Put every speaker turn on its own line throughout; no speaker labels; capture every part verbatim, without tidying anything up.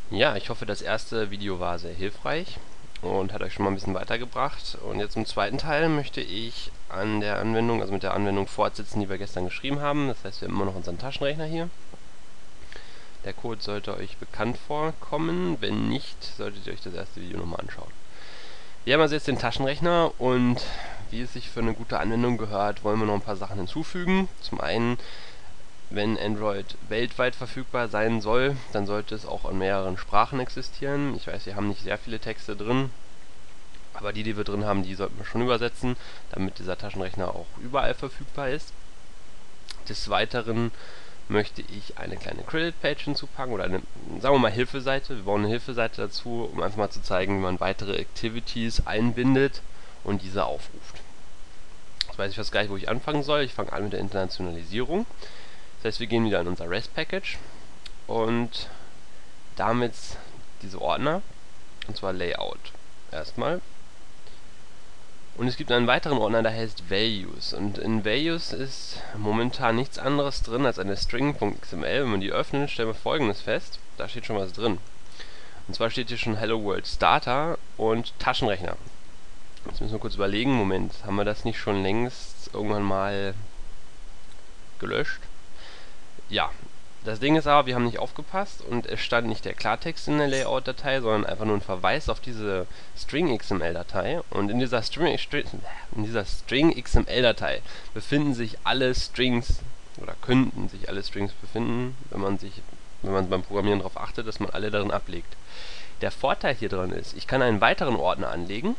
Ja, ich hoffe, das erste Video war sehr hilfreich und hat euch schon mal ein bisschen weitergebracht. Und jetzt im zweiten Teil möchte ich an der Anwendung, also mit der Anwendung fortsetzen, die wir gestern geschrieben haben. Das heißt, wir haben immer noch unseren Taschenrechner hier. Der Code sollte euch bekannt vorkommen. Wenn nicht, solltet ihr euch das erste Video nochmal anschauen. Wir haben also jetzt den Taschenrechner und wie es sich für eine gute Anwendung gehört, wollen wir noch ein paar Sachen hinzufügen. Zum einen, wenn Android weltweit verfügbar sein soll, dann sollte es auch in mehreren Sprachen existieren. Ich weiß, wir haben nicht sehr viele Texte drin, aber die, die wir drin haben, die sollten wir schon übersetzen, damit dieser Taschenrechner auch überall verfügbar ist. Des Weiteren möchte ich eine kleine Credit-Page hinzupacken oder eine, sagen wir mal, Hilfeseite. Wir bauen eine Hilfeseite dazu, um einfach mal zu zeigen, wie man weitere Activities einbindet und diese aufruft. Jetzt weiß ich fast gar nicht, wo ich anfangen soll. Ich fange an mit der Internationalisierung. Das heißt, wir gehen wieder in unser REST-Package und damit diese Ordner, und zwar Layout erstmal. Und es gibt einen weiteren Ordner, der heißt Values. Und in Values ist momentan nichts anderes drin als eine String.xml. Wenn wir die öffnen, stellen wir Folgendes fest. Da steht schon was drin. Und zwar steht hier schon Hello World Starter und Taschenrechner. Jetzt müssen wir kurz überlegen, Moment, haben wir das nicht schon längst irgendwann mal gelöscht? Ja, das Ding ist aber, wir haben nicht aufgepasst und es stand nicht der Klartext in der Layout-Datei, sondern einfach nur ein Verweis auf diese String.xml-Datei. Und in dieser String, in dieser String.xml-Datei befinden sich alle Strings oder könnten sich alle Strings befinden, wenn man sich, wenn man beim Programmieren darauf achtet, dass man alle darin ablegt. Der Vorteil hier dran ist, ich kann einen weiteren Ordner anlegen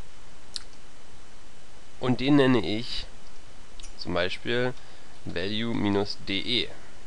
und den nenne ich zum Beispiel value-de.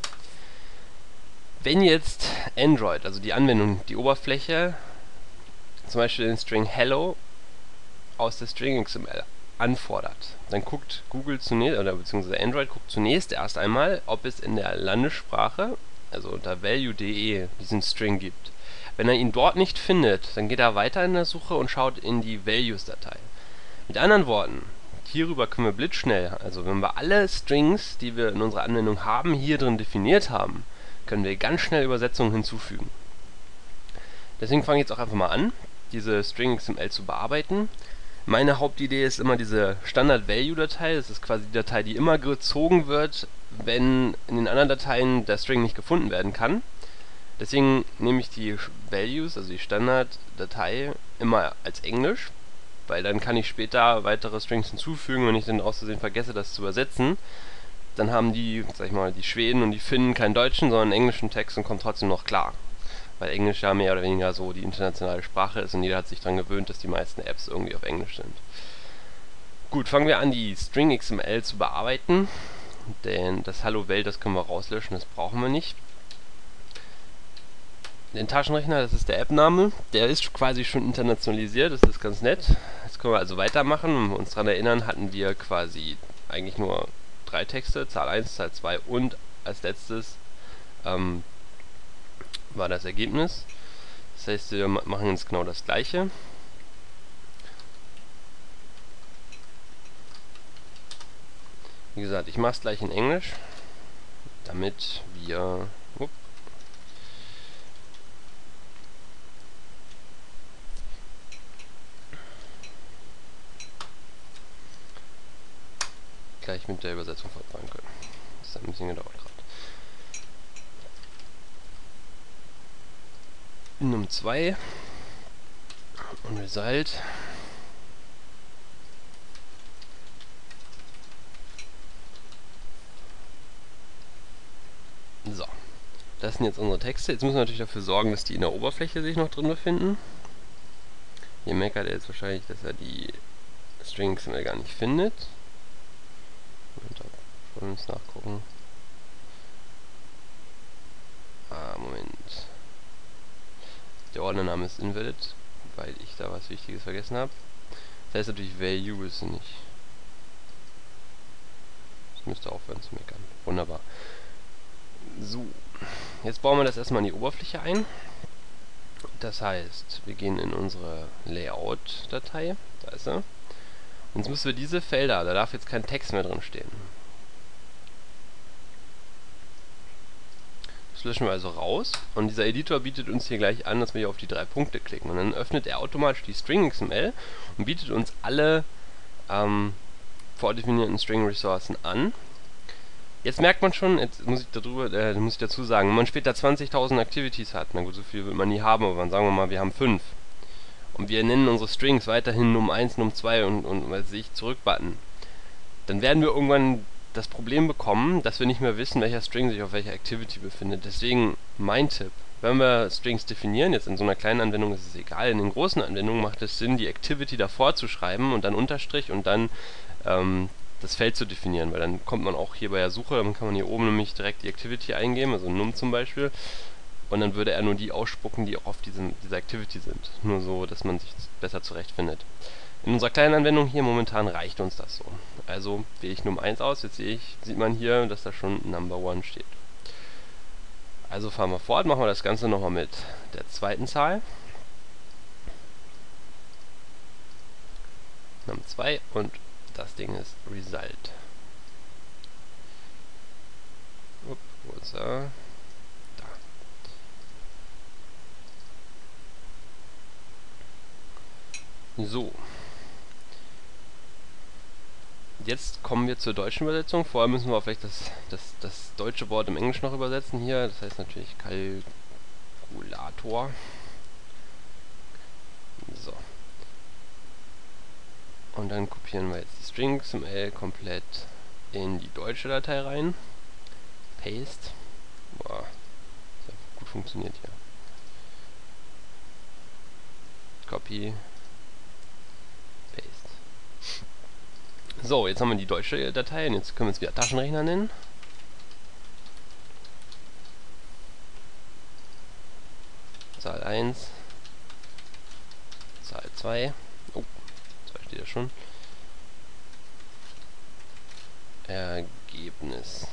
Wenn jetzt Android, also die Anwendung, die Oberfläche, zum Beispiel den String Hello aus der String.xml anfordert, dann guckt Google zunächst, oder beziehungsweise Android guckt zunächst erst einmal, ob es in der Landessprache, also unter value.de, diesen String gibt. Wenn er ihn dort nicht findet, dann geht er weiter in der Suche und schaut in die Values-Datei. Mit anderen Worten, hierüber können wir blitzschnell, also wenn wir alle Strings, die wir in unserer Anwendung haben, hier drin definiert haben, können wir ganz schnell Übersetzungen hinzufügen. Deswegen fange ich jetzt auch einfach mal an, diese String.xml zu bearbeiten. Meine Hauptidee ist immer diese Standard-Value-Datei. Das ist quasi die Datei, die immer gezogen wird, wenn in den anderen Dateien der String nicht gefunden werden kann. Deswegen nehme ich die Values, also die Standard-Datei, immer als Englisch, weil dann kann ich später weitere Strings hinzufügen, wenn ich dann aus Versehen vergesse, das zu übersetzen. Dann haben die, sag ich mal, die Schweden und die Finnen keinen deutschen, sondern einen englischen Text und kommt trotzdem noch klar. Weil Englisch ja mehr oder weniger so die internationale Sprache ist und jeder hat sich daran gewöhnt, dass die meisten Apps irgendwie auf Englisch sind. Gut, fangen wir an, die String.xml zu bearbeiten. Denn das Hallo Welt, das können wir rauslöschen, das brauchen wir nicht. Den Taschenrechner, das ist der App-Name, der ist quasi schon internationalisiert, das ist ganz nett. Jetzt können wir also weitermachen. Wenn wir uns daran erinnern, hatten wir quasi eigentlich nur drei Texte, Zahl eins, Zahl zwei und als letztes ähm, war das Ergebnis. Das heißt, wir machen jetzt genau das gleiche. Wie gesagt, ich mache es gleich in Englisch, damit wir up, gleich mit der Übersetzung fortfahren können. Das hat ein bisschen gedauert gerade. Num zwei und Result. So, das sind jetzt unsere Texte. Jetzt müssen wir natürlich dafür sorgen, dass die in der Oberfläche sich noch drin befinden. Hier meckert er jetzt wahrscheinlich, dass er die String.xml gar nicht findet. Moment, da wollen wir uns nachgucken. Ah, Moment. Der Ordnername ist invalid, weil ich da was Wichtiges vergessen habe. Das heißt natürlich Value ist nicht. Das müsste aufhören zu meckern. Wunderbar. So, jetzt bauen wir das erstmal in die Oberfläche ein. Das heißt, wir gehen in unsere Layout-Datei. Da ist er. Und jetzt müssen wir diese Felder, da darf jetzt kein Text mehr drin stehen. löschen wir also raus. Und dieser Editor bietet uns hier gleich an, dass wir hier auf die drei Punkte klicken. Und dann öffnet er automatisch die String X M L und bietet uns alle ähm, vordefinierten String-Ressourcen an. Jetzt merkt man schon, jetzt muss ich, darüber, äh, muss ich dazu sagen, wenn man später zwanzigtausend Activities hat, na gut, so viel wird man nie haben, aber dann sagen wir mal, wir haben fünf. Und wir nennen unsere Strings weiterhin Num eins, Num zwei und, und was weiß ich, Zurück-Button. Dann werden wir irgendwann das Problem bekommen, dass wir nicht mehr wissen, welcher String sich auf welcher Activity befindet. Deswegen mein Tipp, wenn wir Strings definieren, jetzt in so einer kleinen Anwendung ist es egal, in den großen Anwendungen macht es Sinn, die Activity davor zu schreiben und dann Unterstrich und dann ähm, das Feld zu definieren, weil dann kommt man auch hier bei der Suche, dann kann man hier oben nämlich direkt die Activity eingeben, also Num zum Beispiel, und dann würde er nur die ausspucken, die auch auf diesem, dieser Activity sind. Nur so, dass man sich besser zurechtfindet. In unserer kleinen Anwendung hier momentan reicht uns das so. Also wähle ich Num eins aus, jetzt sehe ich, sieht man hier, dass da schon Number one steht. Also fahren wir fort, machen wir das Ganze nochmal mit der zweiten Zahl. Num zwei und das Ding ist Result. Upp, wo ist er? Da. So. Jetzt kommen wir zur deutschen Übersetzung. Vorher müssen wir vielleicht das, das, das deutsche Wort im Englischen noch übersetzen hier. Das heißt natürlich Kalkulator. So. Und dann kopieren wir jetzt die String X M L komplett in die deutsche Datei rein. Paste. Boah, das hat gut funktioniert hier. Copy. Paste. So, jetzt haben wir die deutsche Datei und jetzt können wir es wieder Taschenrechner nennen. Zahl eins. Zahl zwei. Oh. Steht ja schon. Ergebnis.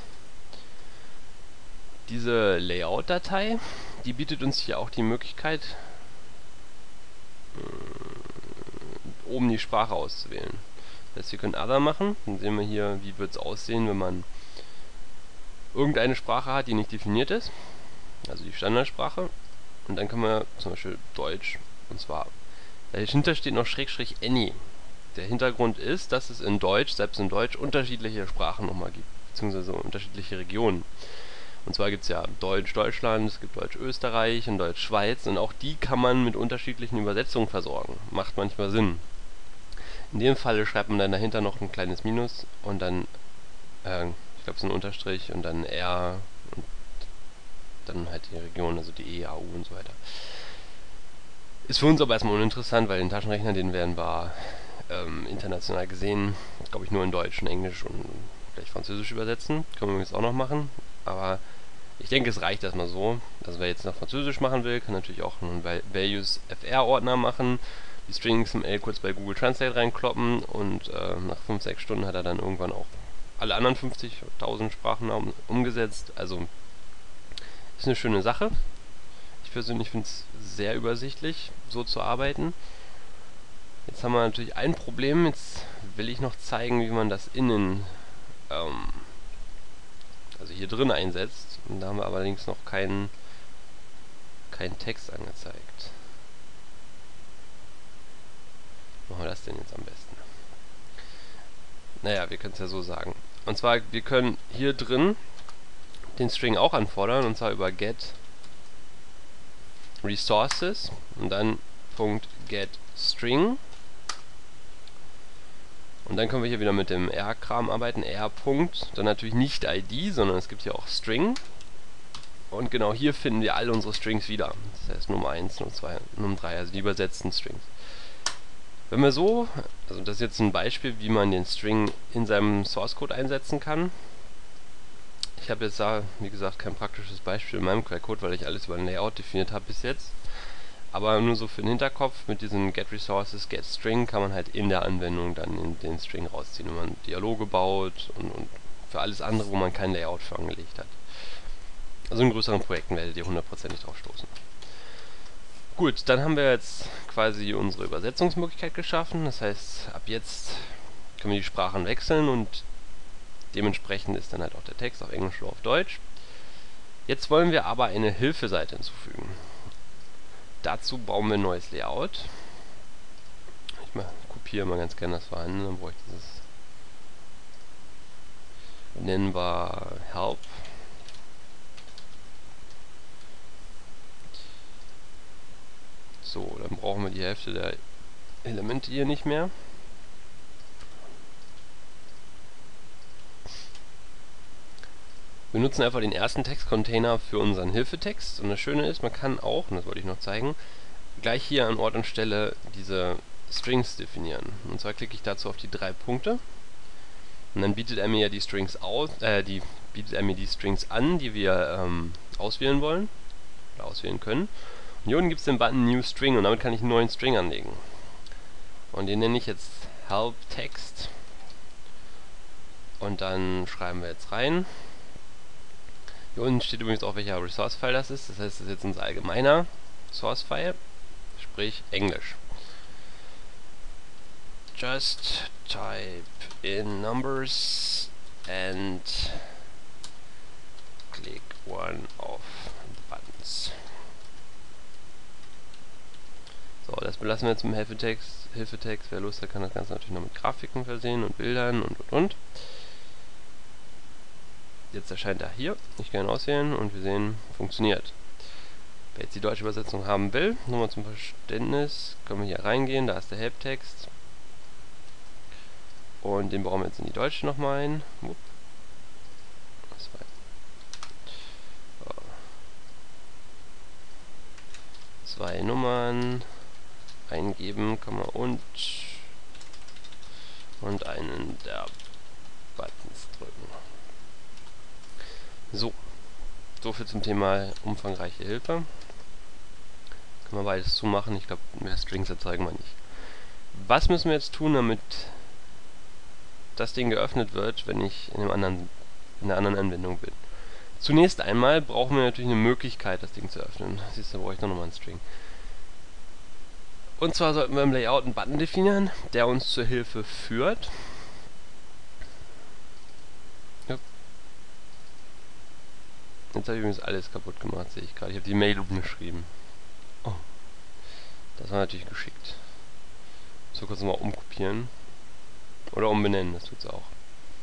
Diese Layout-Datei, die bietet uns hier auch die Möglichkeit, äh, oben die Sprache auszuwählen. Das heißt, wir können Other machen, dann sehen wir hier, wie wird es aussehen, wenn man irgendeine Sprache hat, die nicht definiert ist, also die Standardsprache, und dann können wir zum Beispiel Deutsch, und zwar, dahinter steht noch Schrägstrich Any. Der Hintergrund ist, dass es in Deutsch, selbst in Deutsch, unterschiedliche Sprachen nochmal gibt, beziehungsweise unterschiedliche Regionen. Und zwar gibt es ja Deutsch Deutschland, es gibt Deutsch Österreich und Deutsch Schweiz und auch die kann man mit unterschiedlichen Übersetzungen versorgen. Macht manchmal Sinn. In dem Fall schreibt man dann dahinter noch ein kleines Minus und dann, äh, ich glaube es ist ein Unterstrich und dann R und dann halt die Region, also die E, A, U und so weiter. Ist für uns aber erstmal uninteressant, weil den Taschenrechner, den werden wir ähm, international gesehen, glaube ich, nur in Deutsch und Englisch und vielleicht Französisch übersetzen. Können wir jetzt auch noch machen. Aber ich denke, es reicht erstmal so. Also wer jetzt noch Französisch machen will, kann natürlich auch einen Values F R-Ordner machen, die String X M L kurz bei Google Translate reinkloppen und äh, nach fünf, sechs Stunden hat er dann irgendwann auch alle anderen fünfzigtausend Sprachnamen umgesetzt. Also ist eine schöne Sache. Ich persönlich finde es sehr übersichtlich, so zu arbeiten. Jetzt haben wir natürlich ein Problem. Jetzt will ich noch zeigen, wie man das innen, ähm, also hier drin einsetzt. Und da haben wir allerdings noch keinen keinen Text angezeigt. Wie machen wir das denn jetzt am besten? Naja, wir können es ja so sagen. Und zwar, wir können hier drin den String auch anfordern, und zwar über get resources und dann .get string. Und dann können wir hier wieder mit dem R-Kram arbeiten, R. Dann natürlich nicht I D, sondern es gibt hier auch String. Und genau hier finden wir all unsere Strings wieder. Das heißt Num eins, Num zwei, Num drei, also die übersetzten Strings. Wenn wir so, also das ist jetzt ein Beispiel, wie man den String in seinem Source Code einsetzen kann. Ich habe jetzt da, wie gesagt, kein praktisches Beispiel in meinem Quellcode, weil ich alles über ein Layout definiert habe bis jetzt. Aber nur so für den Hinterkopf, mit diesen Get Resources, Get String kann man halt in der Anwendung dann in den String rausziehen, wenn man Dialoge baut und, und für alles andere, wo man kein Layout für angelegt hat. Also in größeren Projekten werdet ihr hundertprozentig drauf stoßen. Gut, dann haben wir jetzt quasi unsere Übersetzungsmöglichkeit geschaffen. Das heißt, ab jetzt können wir die Sprachen wechseln und dementsprechend ist dann halt auch der Text auf Englisch oder auf Deutsch. Jetzt wollen wir aber eine Hilfeseite hinzufügen. Dazu bauen wir ein neues Layout. Ich mal, kopiere mal ganz gerne das vorhandene, dann brauche ich dieses. Nennen wir Help. So, dann brauchen wir die Hälfte der Elemente hier nicht mehr. Wir nutzen einfach den ersten Textcontainer für unseren Hilfetext. Und das Schöne ist, man kann auch, und das wollte ich noch zeigen, gleich hier an Ort und Stelle diese Strings definieren. Und zwar klicke ich dazu auf die drei Punkte. Und dann bietet er mir ja die Strings aus, äh, die bietet er mir die Strings an, die wir ähm, auswählen wollen oder auswählen können. Und hier unten gibt es den Button New String und damit kann ich einen neuen String anlegen. Und den nenne ich jetzt Help Text. Und dann schreiben wir jetzt rein. Hier unten steht übrigens auch, welcher Resource-File das ist. Das heißt, das ist jetzt unser allgemeiner Source-File, sprich Englisch. Just type in numbers and click one of the buttons. So, das belassen wir jetzt im Hilfetext. Hilfetext, wer Lust hat, kann das Ganze natürlich noch mit Grafiken versehen und Bildern und und und. Jetzt erscheint er hier. Ich kann ihn auswählen und wir sehen, funktioniert. Wer jetzt die deutsche Übersetzung haben will, nochmal zum Verständnis, können wir hier reingehen, da ist der Helptext. Und den bauen wir jetzt in die deutsche nochmal ein. So. Zwei Nummern eingeben kann man und und einen der Buttons drücken. So, soviel zum Thema umfangreiche Hilfe. Können wir beides zumachen. Ich glaube, mehr Strings erzeugen wir nicht. Was müssen wir jetzt tun, damit das Ding geöffnet wird, wenn ich in, einem anderen, in einer anderen Anwendung bin? Zunächst einmal brauchen wir natürlich eine Möglichkeit, das Ding zu öffnen. Siehst du, da brauche ich noch mal einen String. Und zwar sollten wir im Layout einen Button definieren, der uns zur Hilfe führt. Ja. Jetzt habe ich übrigens alles kaputt gemacht, sehe ich gerade. Ich habe die Mail umgeschrieben. Oh. Das war natürlich geschickt. So kurz mal umkopieren. Oder umbenennen, das tut es auch.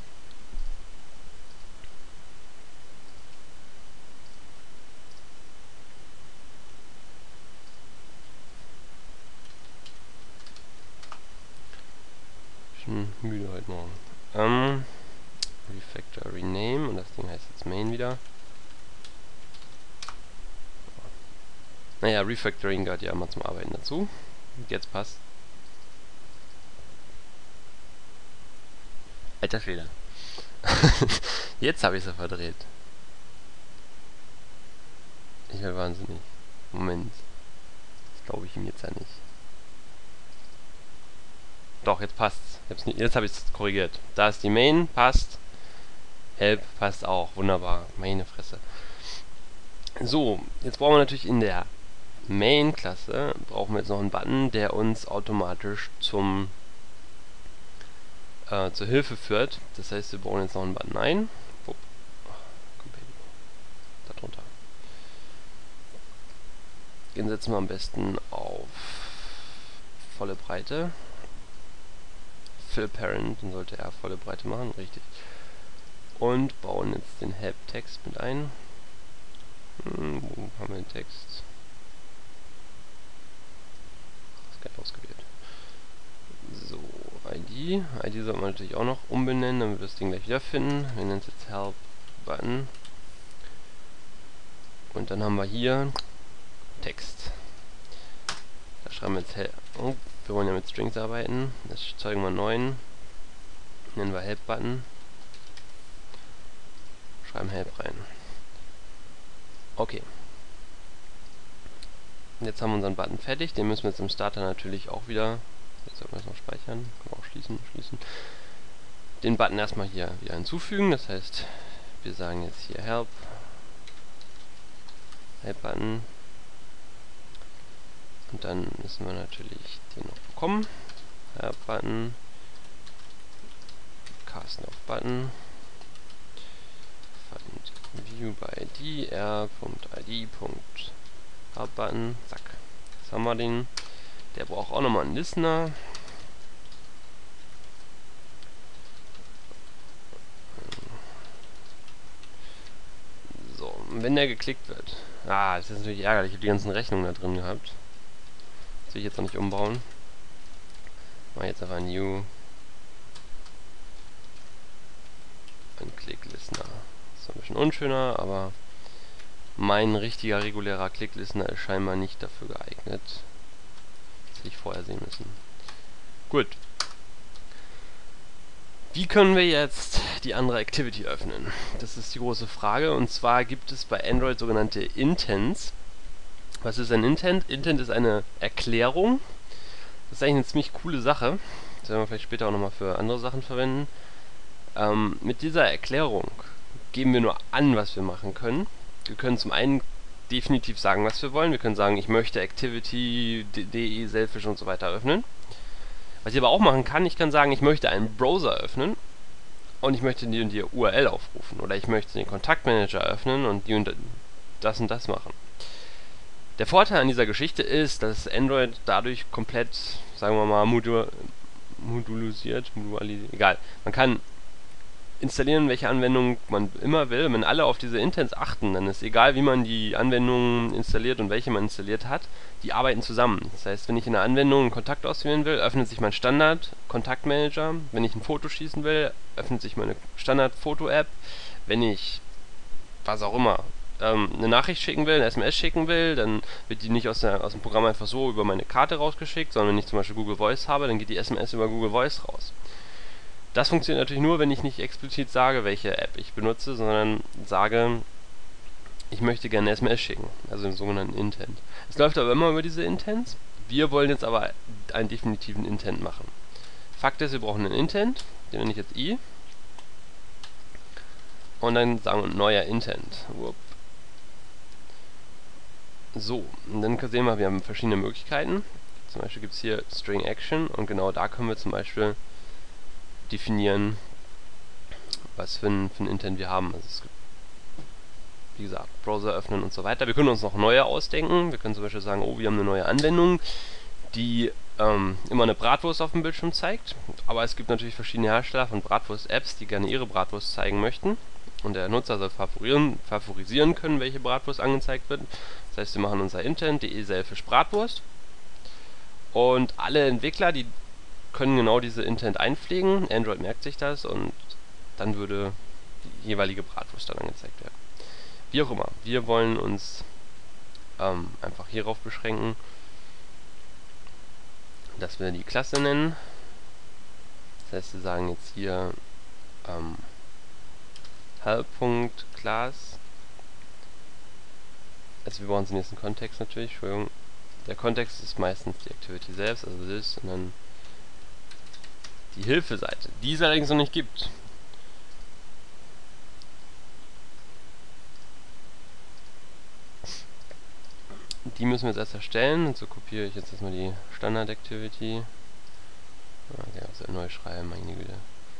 Ich bin müde heute Morgen. Ähm, Refactor Rename und das Ding heißt jetzt Main wieder. Naja, Refactoring gehört ja immer zum Arbeiten dazu. Jetzt passt. Alter Fehler. Jetzt habe ich sie verdreht. Ich werde wahnsinnig. Moment. Das glaube ich ihm jetzt ja nicht. Doch, jetzt passt's. Jetzt habe ich es korrigiert. Da ist die Main, passt. Help passt auch. Wunderbar. Meine Fresse. So, jetzt brauchen wir natürlich in der Main-Klasse brauchen wir jetzt noch einen Button, der uns automatisch zum äh, zur Hilfe führt. Das heißt, wir bauen jetzt noch einen Button ein. Wupp. Da drunter. Den setzen wir am besten auf volle Breite. Fill Parent, dann sollte er volle Breite machen, richtig. Und bauen jetzt den Help-Text mit ein. Hm, wo haben wir den Text? Das ist gar nicht ausgewählt. So, I D. I D sollten wir natürlich auch noch umbenennen, damit wir das Ding gleich wiederfinden. Wir nennen es jetzt Help Button. Und dann haben wir hier Text. Da schreiben wir jetzt Help. Oh, wir wollen ja mit Strings arbeiten. Das zeigen wir neuen. Nennen wir Help Button. Schreiben Help rein. Okay. Jetzt haben wir unseren Button fertig. Den müssen wir jetzt im Starter natürlich auch wieder. Jetzt sollten wir es noch speichern. Können wir auch schließen, schließen. Den Button erstmal hier wieder hinzufügen. Das heißt, wir sagen jetzt hier Help. Help Button. Und dann müssen wir natürlich den noch bekommen. Help Button. Cast of Button. find view by id, r.id.hauptbutton, zack. Jetzt haben wir den. Der braucht auch nochmal einen Listener. So, und wenn der geklickt wird. Ah, das ist natürlich ärgerlich. Ich habe die ganzen Rechnungen da drin gehabt. Das will ich jetzt noch nicht umbauen. Mach jetzt einfach ein New. Ein Click-Listener. Ist ein bisschen unschöner, aber mein richtiger regulärer Click-Listener ist scheinbar nicht dafür geeignet. Das hätte ich vorher sehen müssen. Gut. Wie können wir jetzt die andere Activity öffnen? Das ist die große Frage. Und zwar gibt es bei Android sogenannte Intents. Was ist ein Intent? Intent ist eine Erklärung. Das ist eigentlich eine ziemlich coole Sache. Das werden wir vielleicht später auch nochmal für andere Sachen verwenden. Ähm, mit dieser Erklärung geben wir nur an, was wir machen können. Wir können zum einen definitiv sagen, was wir wollen. Wir können sagen, ich möchte Activity, de, Selfish und so weiter öffnen. Was ich aber auch machen kann, ich kann sagen, ich möchte einen Browser öffnen und ich möchte die und die U R L aufrufen. Oder ich möchte den Kontaktmanager öffnen und die und das und das machen. Der Vorteil an dieser Geschichte ist, dass Android dadurch komplett, sagen wir mal, modul modulisiert, modulisiert, egal. Man kann installieren, welche Anwendung man immer will. Wenn alle auf diese Intents achten, dann ist egal, wie man die Anwendungen installiert und welche man installiert hat, die arbeiten zusammen. Das heißt, wenn ich in einer Anwendung einen Kontakt auswählen will, öffnet sich mein Standard-Kontaktmanager. Wenn ich ein Foto schießen will, öffnet sich meine Standard-Foto-App. Wenn ich, was auch immer, ähm, eine Nachricht schicken will, eine S M S schicken will, dann wird die nicht aus, der, aus dem Programm einfach so über meine Karte rausgeschickt, sondern wenn ich zum Beispiel Google Voice habe, dann geht die S M S über Google Voice raus. Das funktioniert natürlich nur, wenn ich nicht explizit sage, welche App ich benutze, sondern sage, ich möchte gerne S M S schicken, also den sogenannten Intent. Es läuft aber immer über diese Intents. Wir wollen jetzt aber einen definitiven Intent machen. Fakt ist, wir brauchen einen Intent, den nenne ich jetzt i. Und dann sagen wir neuer Intent. Whoop. So, und dann sehen wir, wir haben verschiedene Möglichkeiten. Zum Beispiel gibt es hier String Action und genau da können wir zum Beispiel definieren, was für ein, für ein Intent wir haben. Also es gibt, wie gesagt, Browser öffnen und so weiter. Wir können uns noch neue ausdenken. Wir können zum Beispiel sagen, oh, wir haben eine neue Anwendung, die ähm, immer eine Bratwurst auf dem Bildschirm zeigt. Aber es gibt natürlich verschiedene Hersteller von Bratwurst-Apps, die gerne ihre Bratwurst zeigen möchten. Und der Nutzer soll favorisieren, favorisieren können, welche Bratwurst angezeigt wird. Das heißt, wir machen unser Intent, de Selfish Bratwurst. Und alle Entwickler, die können genau diese Intent einpflegen. Android merkt sich das und dann würde die jeweilige Bratwurst dann angezeigt werden. Wie auch immer, wir wollen uns ähm, einfach hierauf beschränken, dass wir die Klasse nennen. Das heißt, wir sagen jetzt hier ähm, help.class. Also wir brauchen es im nächsten Kontext natürlich, Entschuldigung. Der Kontext ist meistens die Activity selbst, also this, und dann die Hilfeseite, die es allerdings noch nicht gibt. Die müssen wir jetzt erst erstellen. Und so kopiere ich jetzt erstmal die Standard Activity. Okay, also neu schreiben, meine Güte.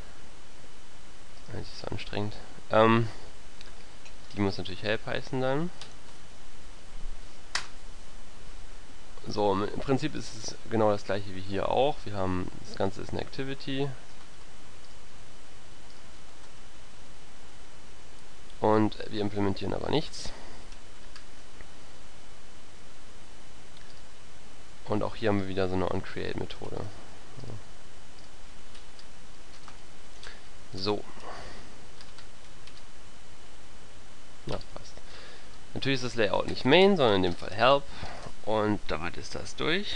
Das ist so anstrengend. Ähm, die muss natürlich help heißen dann. So, im Prinzip ist es genau das gleiche wie hier auch. Wir haben, das Ganze ist eine Activity. Und wir implementieren aber nichts. Und auch hier haben wir wieder so eine onCreate-Methode. So. Na, passt. Natürlich ist das Layout nicht Main, sondern in dem Fall Help. Und damit ist das durch.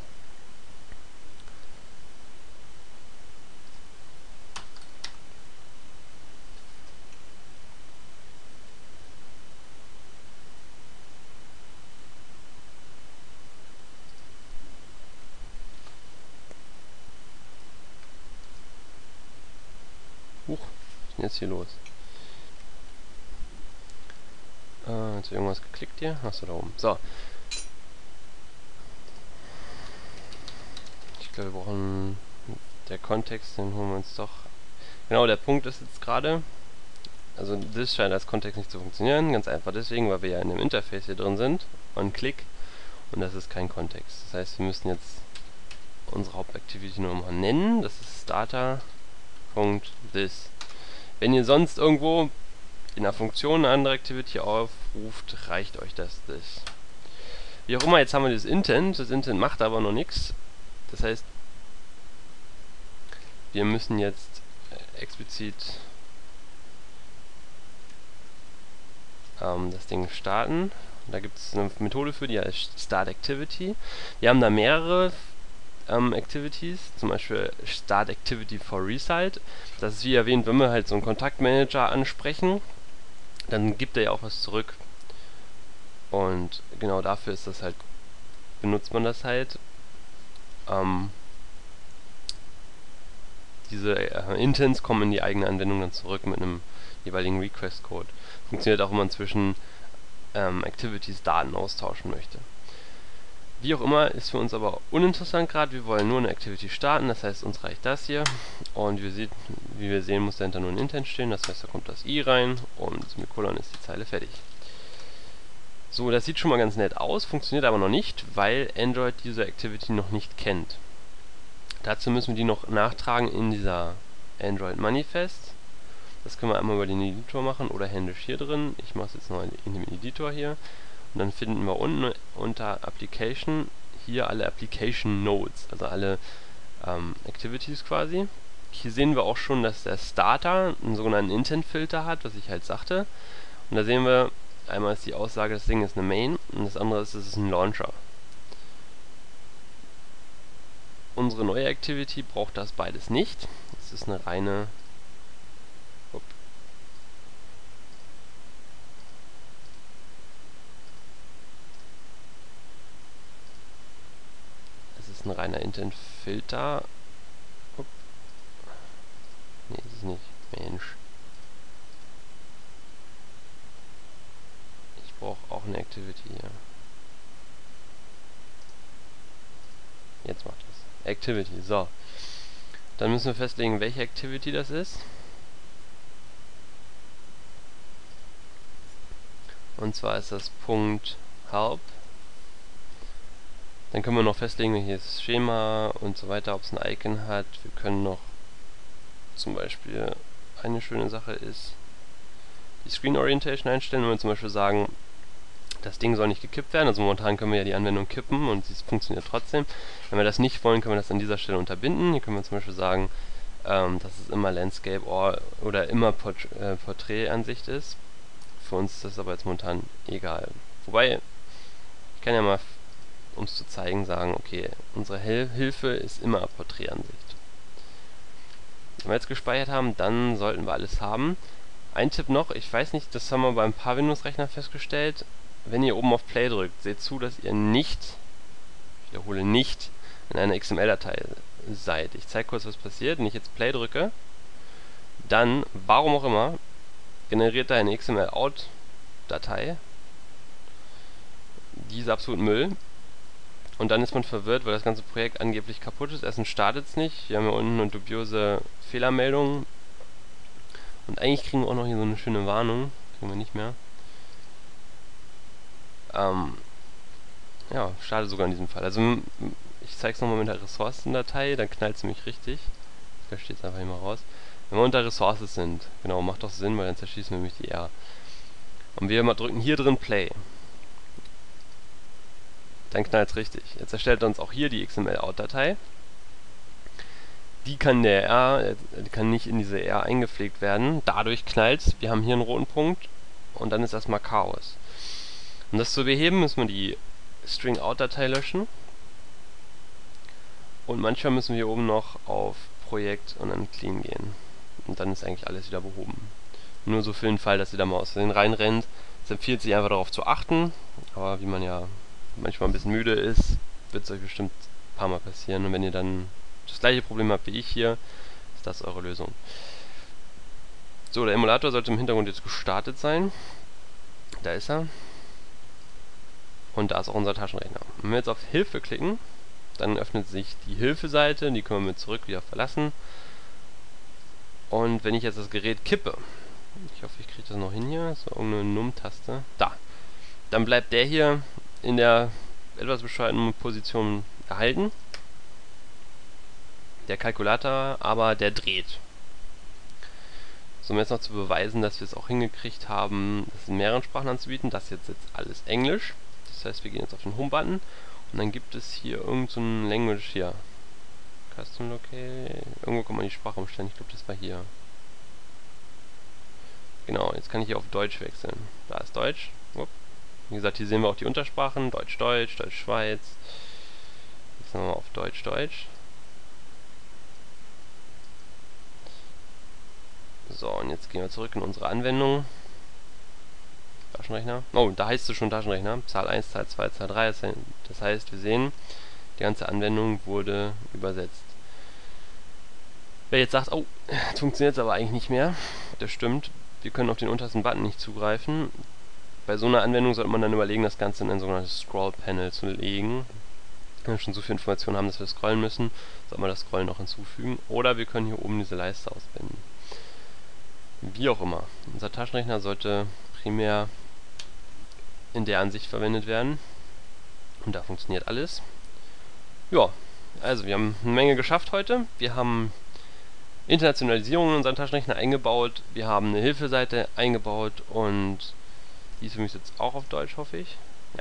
Huch, was ist denn jetzt hier los? Äh, jetzt irgendwas geklickt hier? Achso, da oben. So. Ich glaube, wir brauchen der Kontext, den holen wir uns doch. Genau, der Punkt ist jetzt gerade, Also this scheint als Kontext nicht zu funktionieren, ganz einfach deswegen, weil wir ja in dem Interface hier drin sind, on-click, und das ist kein Kontext. Das heißt, wir müssen jetzt unsere Hauptaktivity nur mal nennen, das ist starter.this. Wenn ihr sonst irgendwo in der Funktion eine andere Activity aufruft, reicht euch das this. Wie auch immer, jetzt haben wir das Intent, das Intent macht aber noch nichts. Das heißt, wir müssen jetzt explizit ähm, das Ding starten. Da gibt es eine Methode für, die heißt Start Activity. Wir haben da mehrere ähm, Activities, zum Beispiel Start Activity for Resite. Das ist wie erwähnt, wenn wir halt so einen Kontaktmanager ansprechen, dann gibt er ja auch was zurück. Und genau dafür ist das halt, benutzt man das halt. Ähm, diese äh, Intents kommen in die eigene Anwendung dann zurück mit einem jeweiligen Request-Code. Funktioniert auch, wenn man zwischen ähm, Activities Daten austauschen möchte. Wie auch immer, ist für uns aber uninteressant gerade. Wir wollen nur eine Activity starten, das heißt, uns reicht das hier. Und wie, sieht, wie wir sehen, muss dahinter nur ein Intent stehen, das heißt, da kommt das i rein und mit Kolon ist die Zeile fertig. So, das sieht schon mal ganz nett aus, funktioniert aber noch nicht, weil Android diese Activity noch nicht kennt. Dazu müssen wir die noch nachtragen in dieser Android Manifest. Das können wir einmal über den Editor machen oder händisch hier drin. Ich mache es jetzt noch in dem Editor hier. Und dann finden wir unten unter Application hier alle Application Nodes, also alle ähm, Activities quasi. Hier sehen wir auch schon, dass der Starter einen sogenannten Intent-Filter hat, was ich halt sagte. Und da sehen wir, einmal ist die Aussage, das Ding ist eine Main und das andere ist, es ist ein Launcher. Unsere neue Activity braucht das beides nicht. Es ist eine reine Upp. Es ist ein reiner Intent-Filter. Ne, ist es nicht. Mensch. Ich brauche auch eine Activity hier. Jetzt macht das. Activity, so. Dann müssen wir festlegen, welche Activity das ist. Und zwar ist das Punkt Help. Dann können wir noch festlegen, welches Schema und so weiter, ob es ein Icon hat. Wir können noch zum Beispiel, eine schöne Sache ist, die Screen Orientation einstellen. Wenn wir zum Beispiel sagen, das Ding soll nicht gekippt werden, also momentan können wir ja die Anwendung kippen und es funktioniert trotzdem. Wenn wir das nicht wollen, können wir das an dieser Stelle unterbinden. Hier können wir zum Beispiel sagen, ähm, dass es immer Landscape or, oder immer Port äh, Porträtansicht ist. Für uns ist das aber jetzt momentan egal. Wobei, ich kann ja mal, um es zu zeigen, sagen, okay, unsere Hil Hilfe ist immer Porträtansicht. Wenn wir jetzt gespeichert haben, dann sollten wir alles haben. Ein Tipp noch, ich weiß nicht, das haben wir bei ein paar Windows-Rechnern festgestellt, wenn ihr oben auf Play drückt, seht zu, dass ihr nicht, ich wiederhole nicht, in einer X M L-Datei seid. Ich zeige kurz, was passiert. Wenn ich jetzt Play drücke, dann, warum auch immer, generiert er eine X M L-Out-Datei. Die ist absolut Müll. Und dann ist man verwirrt, weil das ganze Projekt angeblich kaputt ist. Erstens startet es nicht. Wir haben hier unten eine dubiose Fehlermeldung. Und eigentlich kriegen wir auch noch hier so eine schöne Warnung. Kriegen wir nicht mehr. Ähm, ja, schade sogar in diesem Fall. Also, ich zeige es nochmal mit der Ressourcendatei, dann knallt es nämlich richtig. Ich verstehe es einfach hier mal raus. Wenn wir unter Ressources sind, genau, macht doch Sinn, weil dann zerschießen wir nämlich die R. Und wir mal drücken hier drin Play. Dann knallt es richtig. Jetzt erstellt er uns auch hier die X M L-Out-Datei. Die kann der R, die kann nicht in diese R eingepflegt werden. Dadurch knallt es. Wir haben hier einen roten Punkt und dann ist erstmal Chaos. Um das zu beheben, müssen wir die String-Out-Datei löschen. Und manchmal müssen wir hier oben noch auf Projekt und dann Clean gehen. Und dann ist eigentlich alles wieder behoben. Nur so für den Fall, dass ihr da mal aus Versehen reinrennt. Es empfiehlt sich einfach darauf zu achten. Aber wie man ja manchmal ein bisschen müde ist, wird es euch bestimmt ein paar Mal passieren. Und wenn ihr dann das gleiche Problem habt wie ich hier, ist das eure Lösung. So, der Emulator sollte im Hintergrund jetzt gestartet sein. Da ist er. Und da ist auch unser Taschenrechner. Wenn wir jetzt auf Hilfe klicken, dann öffnet sich die Hilfeseite, die können wir mit zurück wieder verlassen. Und wenn ich jetzt das Gerät kippe, Ich hoffe, ich kriege das noch hin hier. So, irgendeine Num-Taste. Da. Dann bleibt der hier in der etwas bescheuerten Position erhalten. Der Kalkulator, aber der dreht. So, um jetzt noch zu beweisen, dass wir es auch hingekriegt haben, das in mehreren Sprachen anzubieten. Das jetzt jetzt alles Englisch. Das heißt, wir gehen jetzt auf den Home-Button und dann gibt es hier irgend so ein Language hier. Custom Locale. Irgendwo kann man die Sprache umstellen. Ich glaube, das war hier. Genau, jetzt kann ich hier auf Deutsch wechseln. Da ist Deutsch. Upp. Wie gesagt, hier sehen wir auch die Untersprachen. Deutsch, Deutsch, Deutsch, Schweiz. Jetzt nochmal auf Deutsch, Deutsch. So, und jetzt gehen wir zurück in unsere Anwendung. Taschenrechner. Oh, da heißt es schon Taschenrechner. Zahl eins, Zahl zwei, Zahl drei. Das heißt, wir sehen, die ganze Anwendung wurde übersetzt. Wer jetzt sagt, oh, jetzt funktioniert es aber eigentlich nicht mehr. Das stimmt. Wir können auf den untersten Button nicht zugreifen. Bei so einer Anwendung sollte man dann überlegen, das Ganze in ein sogenanntes Scroll-Panel zu legen. Wenn wir schon so viel Informationen haben, dass wir scrollen müssen, sollten wir das Scrollen noch hinzufügen. Oder wir können hier oben diese Leiste ausblenden. Wie auch immer. Unser Taschenrechner sollte primär in der Ansicht verwendet werden. Und da funktioniert alles. Ja, also wir haben eine Menge geschafft heute. Wir haben Internationalisierung in unseren Taschenrechner eingebaut. Wir haben eine Hilfeseite eingebaut und die ist für mich jetzt auch auf Deutsch, hoffe ich. Ja.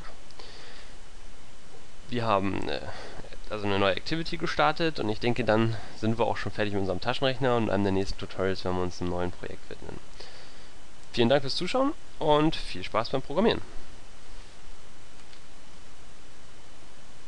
Wir haben äh, also eine neue Activity gestartet und ich denke, dann sind wir auch schon fertig mit unserem Taschenrechner und in einem der nächsten Tutorials werden wir uns einem neuen Projekt widmen. Vielen Dank fürs Zuschauen und viel Spaß beim Programmieren.